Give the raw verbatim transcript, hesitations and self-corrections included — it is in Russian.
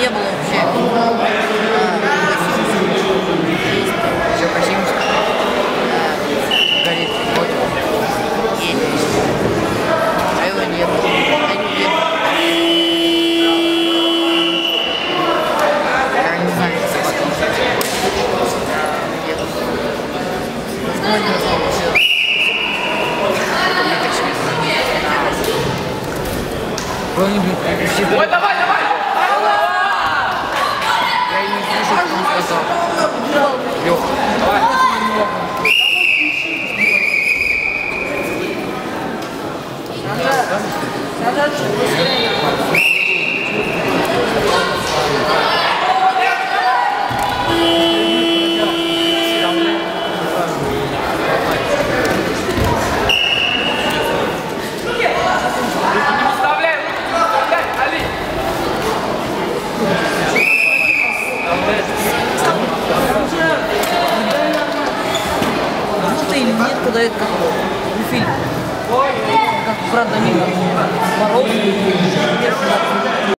не было вообще. Все красивенько. Горит вот. Есть. А его нет. А его нет. Я не знаю, что потом. Нет. Ну, не знаю, все. Это мне так смешно. Ой, давай, давай! Я не слышу, что он сказал. Лёха. Давай. Надо быстрее. Или нет, когда это как в фильме. Как, правда, не Мороз.